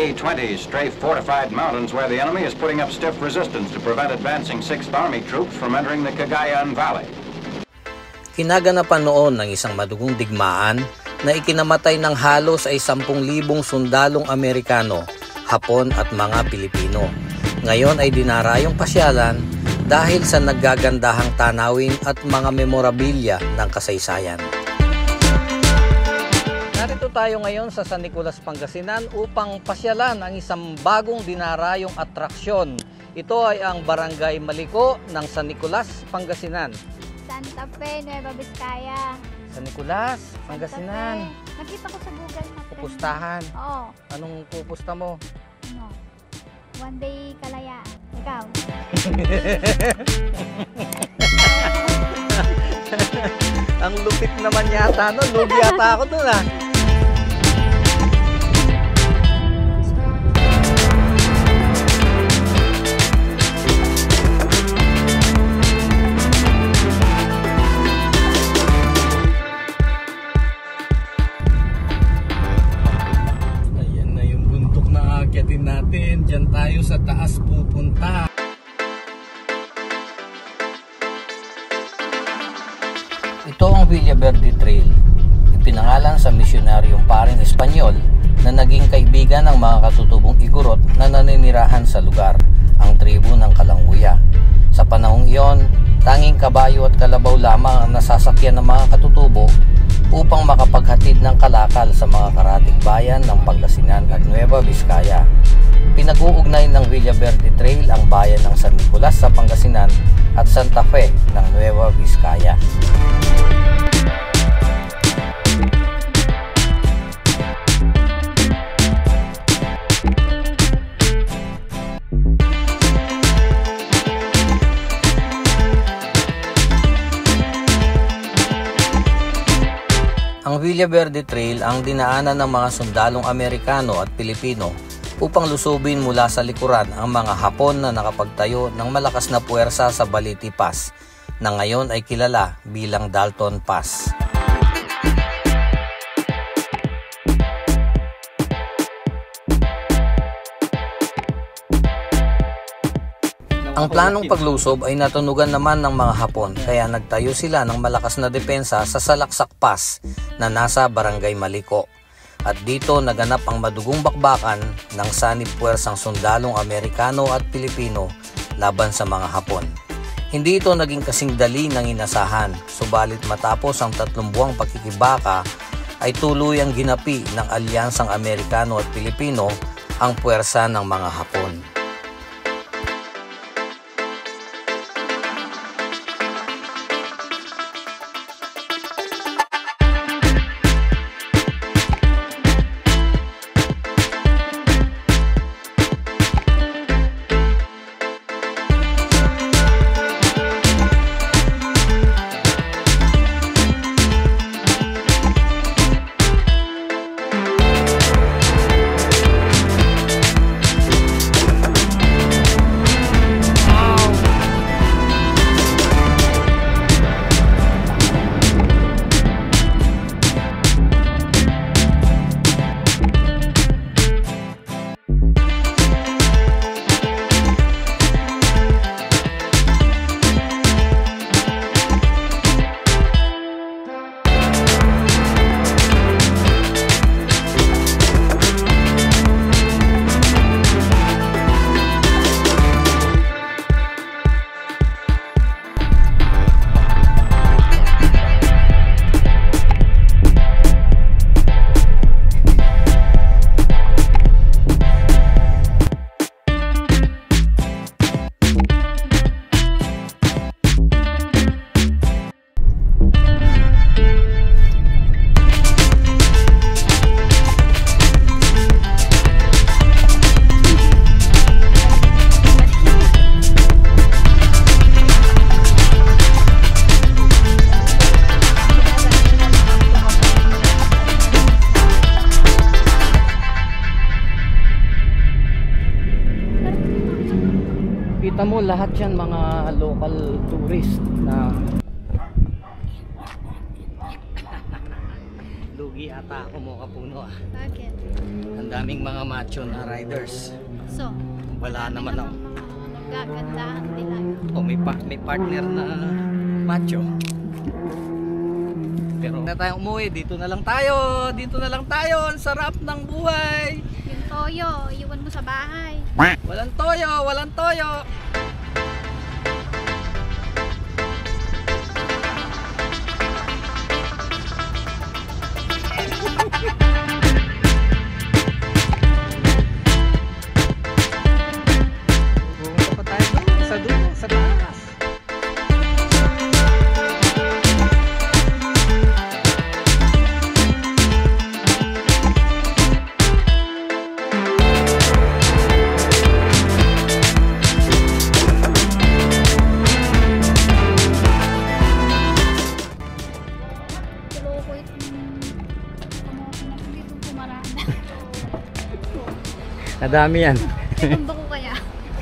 A-20s strafe fortified mountains where the enemy is putting up stiff resistance to prevent advancing 6th Army troops from entering the Cagayan Valley. Kinaganapan noon ng isang madugong digmaan na ikinamatay ng halos ay 10,000 sundalong Amerikano, Hapon at mga Pilipino. Ngayon ay dinarayong pasyalan dahil sa naggagandahang tanawin at mga memorabilia ng kasaysayan. Narito tayo ngayon sa San Nicolas, Pangasinan upang pasyalan ang isang bagong dinarayong atraksyon. Ito ay ang Barangay Maliko ng San Nicolas, Pangasinan. Santa Fe, Nueva Vizcaya. San Nicolas, Pangasinan. Nakita ko sa Google Maps. Pupustahan? Oo. Anong pupusta mo? Ano? One Day Kalayaan. Ikaw? Ang lupit naman yata, no? Lugi yata ako dun, ah. Natin, dyan tayo sa taas pupunta. Ito ang Villaverde Trail, ipinangalan sa misyonaryong paring Espanyol na naging kaibigan ng mga katutubong Igorot na naninirahan sa lugar, ang tribu ng Kalanguya. Sa panahong iyon, tanging kabayo at kalabaw lamang ang nasasakyan ng mga katutubo upang makapaghatid ng kalakal sa mga karatig bayan ng Pangasinan at Nueva Vizcaya. Pinag-uugnay ng Villaverde Trail ang bayan ng San Nicolas sa Pangasinan at Santa Fe ng Nueva Vizcaya. Ang Villaverde Trail ang dinaanan ng mga sundalong Amerikano at Pilipino upang lusubin mula sa likuran ang mga Hapon na nakapagtayo ng malakas na puwersa sa Baliti Pass na ngayon ay kilala bilang Dalton Pass. Ang planong paglusob ay natunugan naman ng mga Hapon kaya nagtayo sila ng malakas na depensa sa Salaksak Pass na nasa Barangay Maliko. At dito naganap ang madugong bakbakan ng sanib puwersang sundalong Amerikano at Pilipino laban sa mga Hapon. Hindi ito naging kasing dali ng inasahan, subalit matapos ang 3 buwang pagkikibaka ay tuluyang ginapi ng alyansang Amerikano at Pilipino ang puwersa ng mga Hapon. Kita mo lahat yan mga local tourist na lugi ata ako mo kapuno ah. Bakit? Ang daming mga macho na riders. So, Wala naman ako. nagagandahan nila. O may partner na macho. Pero na tayong umuwi, dito na lang tayo. Dito na lang tayo. Ang sarap ng buhay. Yung toyo, iwan mo sa bahay. Walang toyo, walang toyo. Pumunta pa tayo doon, sa dulo, sa taas. Tulo ko itong dito pumaraan. Nadami yan. Tumba ko kaya.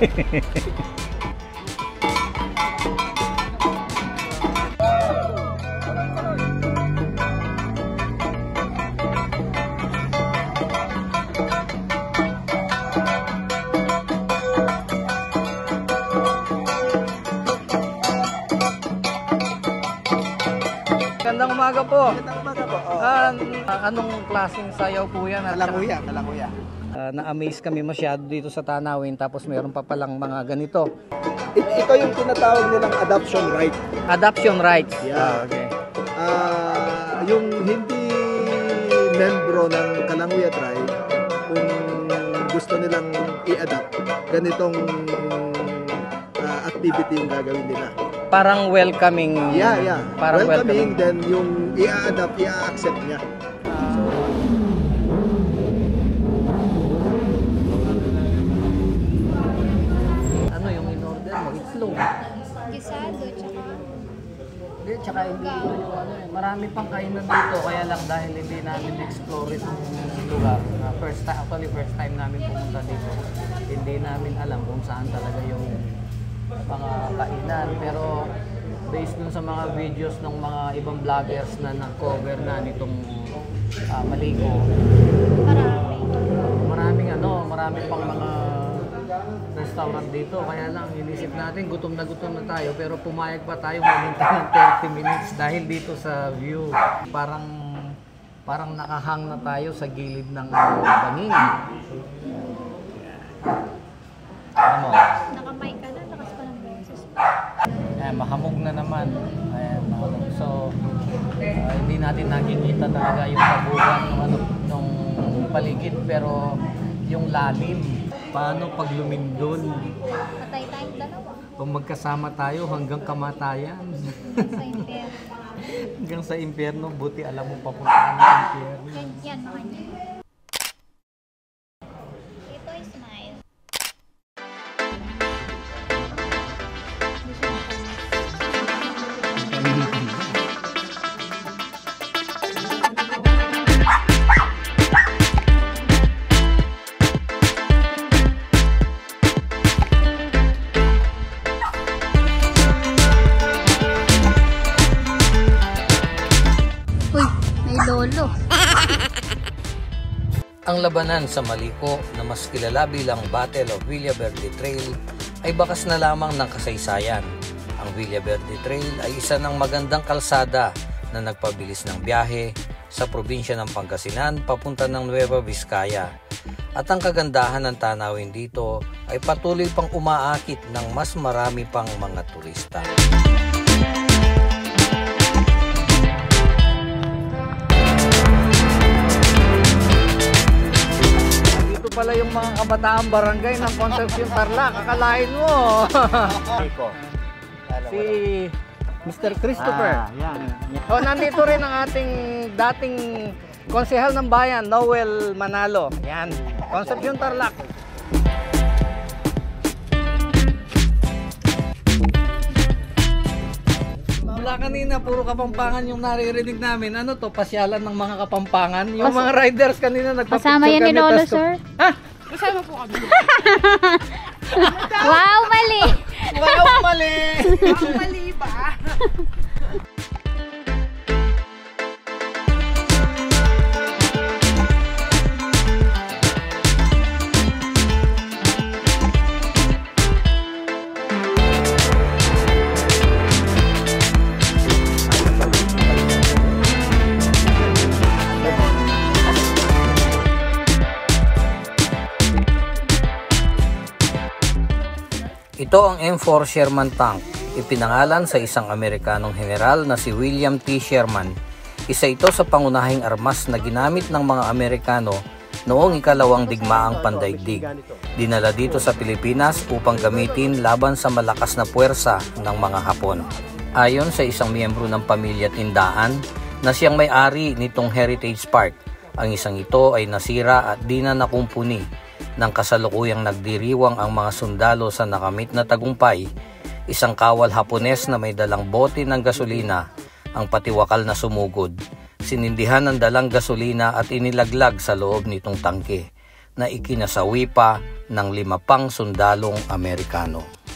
Gandang umaga po. Magandang umaga po. Anong klaseng sayaw po yan? At Kalanguya, kalanguya. na-amaze kami masyado dito sa Tanawin, tapos meron pa palang mga ganito. Ito yung tinatawag nilang adoption right. Adoption rights. Yeah. Okay. Yung hindi membro ng Kalanguya tribe, kung gusto nilang i-adopt, ganitong activity yung gagawin nila. Parang welcoming. Yeah. Parang Welcoming, then yung i-adopt, i-accept niya. Ano yung in-order mo? Itlog. Gisado, tsaka Hindi, tsaka hindi ito yung ano eh. Marami pang kainan dito, kaya lang dahil hindi namin explore itong lugar. First time namin pumunta dito. Hindi namin alam kung saan talaga yung mga kainan. Pero based dun sa mga videos ng mga ibang vloggers na nag-cover na nitong Maligo, marami. marami pang mga restaurant dito. Kaya lang inisip natin gutom na tayo, pero pumayag pa tayo maghintay ng 30 minutes dahil dito sa view. Parang nakahang na tayo sa gilid ng bangin. Ano mo? Nakamay ka na, lakas pa ng boses. Mahamog na naman. Ayan, mahamog. So, hindi natin nakikita talaga yung kabuuan ng paligid, pero yung lalim. Paano pag lumindol? Patay tayong dalawa. Kung magkasama tayo hanggang kamatayan. Sa impyerno. Hanggang sa impyerno, buti alam mo papuntaan ng impyerno. Yan, makanya. Ito is smile. Uy, may lolo. Ang labanan sa Malico na mas kilala bilang Battle of Villaverde Trail ay bakas na lamang ng kasaysayan. Ang Villaverde Trail ay isa ng magandang kalsada na nagpabilis ng biyahe sa probinsya ng Pangasinan papunta ng Nueva Vizcaya. At ang kagandahan ng tanawin dito ay patuloy pang umaakit ng mas marami pang mga turista. Pala yung mga kabataang barangay ng Concepcion Tarlac, akalain mo. Si Mr. Christopher. Nandito rin ang ating dating konsehal ng bayan, Noel Manalo. Yan, Concepcion Tarlac. Mula kanina, puro Kapampangan yung naririnig namin. Ano to, pasyalan ng mga Kapampangan? Yung mga riders kanina nagpapicture Kasama yan ni Lolo, sir. Ha? Kasama po kami. Wow, mali! Wow, mali! Ang mali ba? Ito ang M4 Sherman tank, ipinangalan sa isang Amerikanong general na si William T. Sherman. Isa ito sa pangunahing armas na ginamit ng mga Amerikano noong ikalawang digmaang pandaigdig. Dinala dito sa Pilipinas upang gamitin laban sa malakas na puwersa ng mga Hapon. Ayon sa isang miyembro ng pamilya Tindaan na siyang may-ari nitong Heritage Park, ang isang ito ay nasira at di na nakumpuni nang kasalukuyang nagdiriwang ang mga sundalo sa nakamit na tagumpay. Isang kawal Hapones na may dalang bote ng gasolina ang patiwakal na sumugod. Sinindihan ang dalang gasolina at inilaglag sa loob nitong tangke na ikinasawi pa ng 5 pang sundalong Amerikano.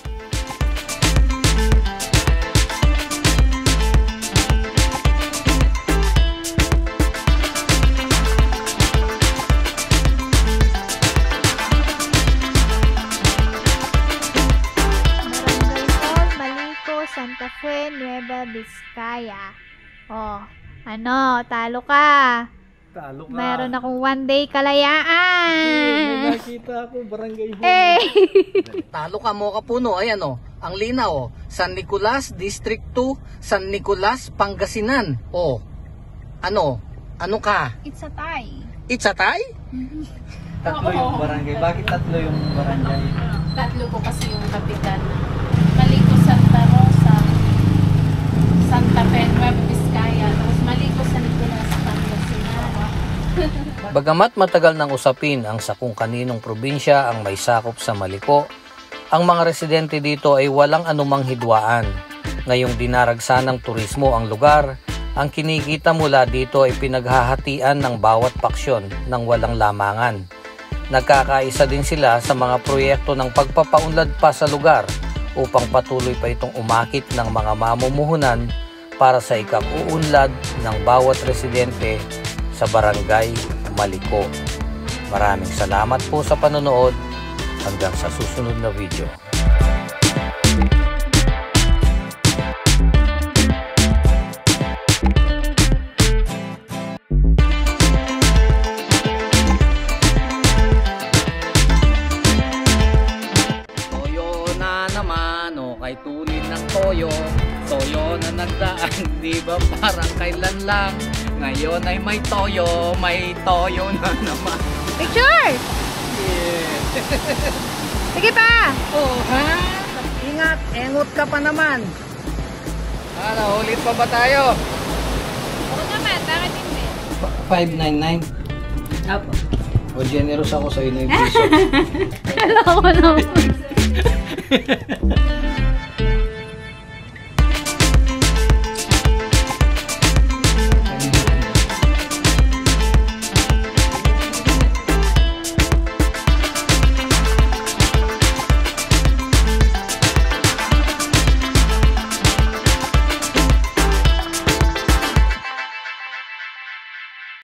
Santa Fe, Nueva Vizcaya. Oh, ano, talo ka. Talo ka. Meron akong 1 day kalayaan. Nakita ako, barangay hall. Eh. Talo ka mo kapuno, ayan o, ang linaw o, San Nicolas, District 2, San Nicolas, Pangasinan. O, ano ka? It's a tie. It's a tie? Tatlo yung barangay. Bakit tatlo yung barangay? Tatlo po kasi yung kapitan. Maliko Santa Rosa, Santa Fe, Nueva Vizcaya, tapos Maliko San Nicolas, Pangasinan. Bagamat matagal nang usapin ang sa kung kaninong probinsya ang may sakop sa Maliko, ang mga residente dito ay walang anumang hidwaan. Ngayong dinaragsa ng turismo ang lugar, ang kinikita mula dito ay pinaghahatian ng bawat paksyon ng walang lamangan. Nagkakaisa din sila sa mga proyekto ng pagpapaunlad pa sa lugar upang patuloy pa itong umakit ng mga mamumuhunan para sa ikag-uunlad ng bawat residente sa Barangay Maliko. Maraming salamat po sa panonood. Hanggang sa susunod na video. Kay tulin ng toyo na nagdaan, di ba parang kailan lang. Ngayon ay may toyo na naman. Picture! Yeah. Sige pa! Oh, ha? Ingat, engot ka pa naman. Ulit pa ba tayo? Oo naman, bakit hindi? 599. Apo. O generous ako sa inyo yung piso. Kala ko naman.